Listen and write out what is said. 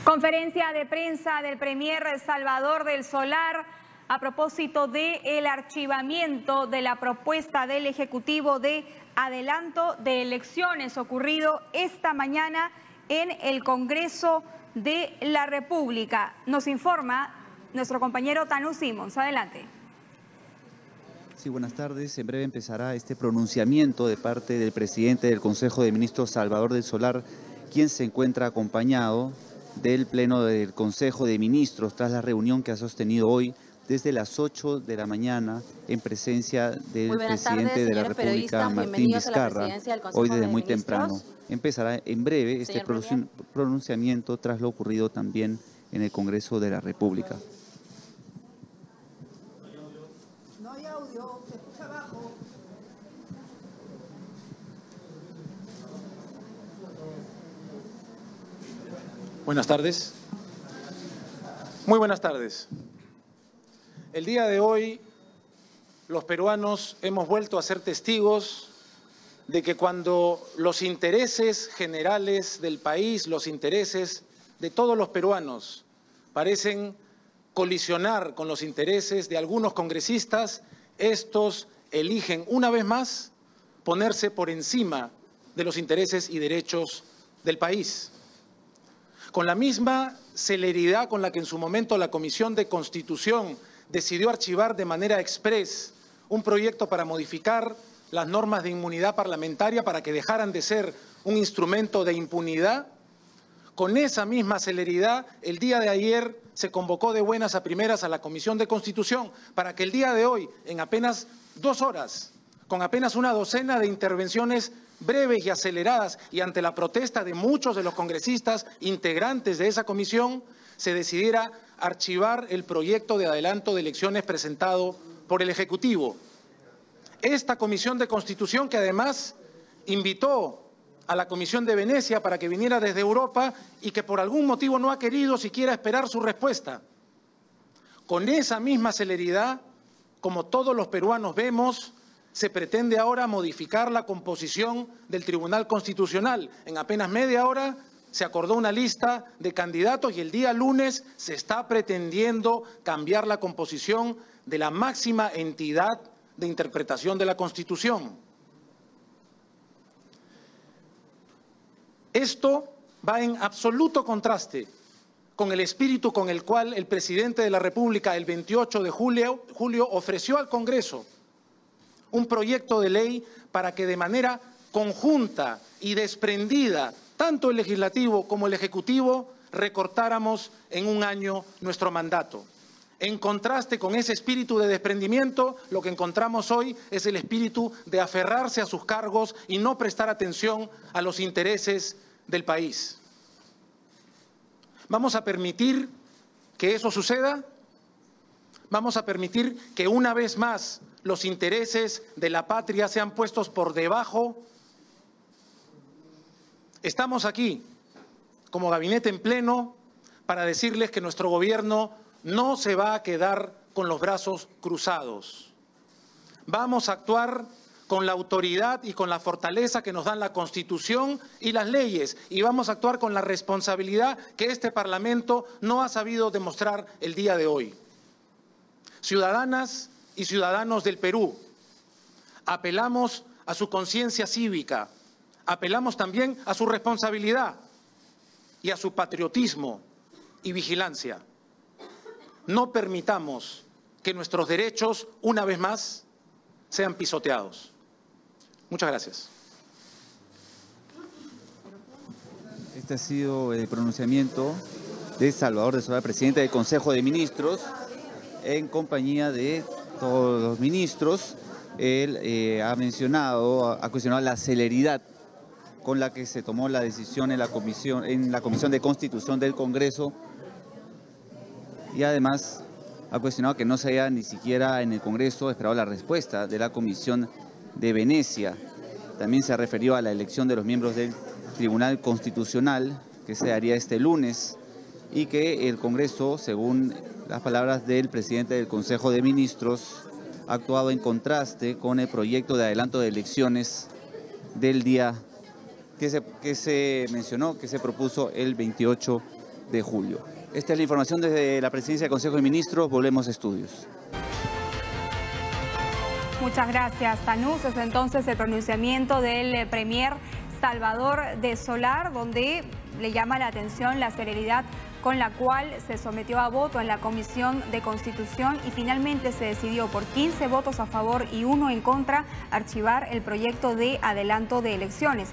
Conferencia de prensa del Premier Salvador del Solar a propósito del archivamiento de la propuesta del Ejecutivo de adelanto de elecciones ocurrido esta mañana en el Congreso de la República. Nos informa nuestro compañero Tanu Simons. Adelante. Sí, buenas tardes. En breve empezará este pronunciamiento de parte del presidente del Consejo de Ministros, Salvador del Solar, quien se encuentra acompañado del Pleno del Consejo de Ministros tras la reunión que ha sostenido hoy desde las 8 de la mañana en presencia del presidente de la República, Martín Vizcarra, hoy desde muy temprano. Empezará en breve este pronunciamiento tras lo ocurrido también en el Congreso de la República. No hay audio, se escucha abajo. Buenas tardes. Muy buenas tardes. El día de hoy, los peruanos hemos vuelto a ser testigos de que cuando los intereses generales del país, los intereses de todos los peruanos, parecen colisionar con los intereses de algunos congresistas, estos eligen una vez más ponerse por encima de los intereses y derechos del país. Con la misma celeridad con la que en su momento la Comisión de Constitución decidió archivar de manera exprés un proyecto para modificar las normas de inmunidad parlamentaria para que dejaran de ser un instrumento de impunidad, con esa misma celeridad, el día de ayer se convocó de buenas a primeras a la Comisión de Constitución para que el día de hoy, en apenas 2 horas, con apenas una docena de intervenciones breves y aceleradas y ante la protesta de muchos de los congresistas integrantes de esa comisión, se decidiera archivar el proyecto de adelanto de elecciones presentado por el Ejecutivo. Esta Comisión de Constitución, que además invitó a la Comisión de Venecia para que viniera desde Europa y que por algún motivo no ha querido siquiera esperar su respuesta. Con esa misma celeridad, como todos los peruanos vemos, se pretende ahora modificar la composición del Tribunal Constitucional. En apenas media hora se acordó una lista de candidatos y el día lunes se está pretendiendo cambiar la composición de la máxima entidad de interpretación de la Constitución. Esto va en absoluto contraste con el espíritu con el cual el presidente de la República el 28 de julio ofreció al Congreso un proyecto de ley para que de manera conjunta y desprendida, tanto el Legislativo como el Ejecutivo, recortáramos en un año nuestro mandato. En contraste con ese espíritu de desprendimiento, lo que encontramos hoy es el espíritu de aferrarse a sus cargos y no prestar atención a los intereses del país. ¿Vamos a permitir que eso suceda? ¿Vamos a permitir que una vez más los intereses de la patria sean puestos por debajo? Estamos aquí, como gabinete en pleno, para decirles que nuestro gobierno no se va a quedar con los brazos cruzados. Vamos a actuar con la autoridad y con la fortaleza que nos dan la Constitución y las leyes, y vamos a actuar con la responsabilidad que este Parlamento no ha sabido demostrar el día de hoy. Ciudadanas y ciudadanos del Perú, apelamos a su conciencia cívica, apelamos también a su responsabilidad y a su patriotismo y vigilancia. No permitamos que nuestros derechos, una vez más, sean pisoteados. Muchas gracias. Este ha sido el pronunciamiento de Salvador del Solar, presidente del Consejo de Ministros, en compañía de todos los ministros. Él ha cuestionado la celeridad con la que se tomó la decisión en la Comisión de Constitución del Congreso, y además ha cuestionado que no se haya ni siquiera en el Congreso esperado la respuesta de la Comisión de Venecia. También se refirió a la elección de los miembros del Tribunal Constitucional, que se haría este lunes, y que el Congreso, según las palabras del presidente del Consejo de Ministros, ha actuado en contraste con el proyecto de adelanto de elecciones del día que se mencionó, que se propuso el 28 de julio. Esta es la información desde la Presidencia del Consejo de Ministros. Volvemos a estudios. Muchas gracias, Tanús. Es entonces el pronunciamiento del Premier Salvador de Solár, donde le llama la atención la celeridad con la cual se sometió a voto en la Comisión de Constitución y finalmente se decidió por 15 votos a favor y 1 en contra archivar el proyecto de adelanto de elecciones.